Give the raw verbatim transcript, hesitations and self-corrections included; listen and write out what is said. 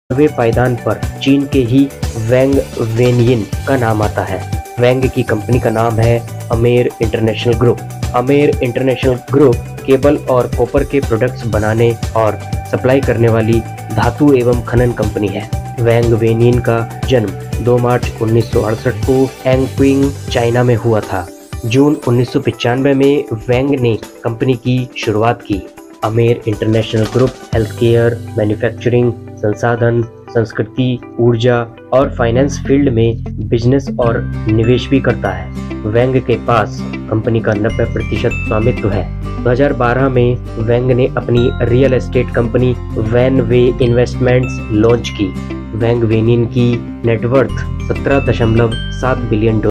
वे पायदान पर चीन के ही वैंग वेनयिन का नाम आता है। वैंग की कंपनी का नाम है Amer international group. Amer international group cable और कॉपर के प्रोडक्ट्स बनाने और सप्लाई करने वाली धातु एवं खनन कंपनी है। वैंग वेनयिन का जन्म दो मार्च उन्नीस सौ अड़सठ को एंगक्विंग, चाइना में हुआ था। जून उन्नीस सौ पचानवे में वैंग ने कंपनी की शुरुआत की। Amer international group health care, manufacturing, संसाधन, संस्कृति, ऊर्जा और फाइनेंस फील्ड में बिजनेस और निवेश भी करता है। वैंग के पास कंपनी का नब्बे प्रतिशत स्वामित्व है। दो हज़ार बारह में वैंग ने अपनी real estate company Wan Way investments launch की। वैंग वेनयिन की नेटवर्थ सत्रह दशमलव सात बिलियन डॉलर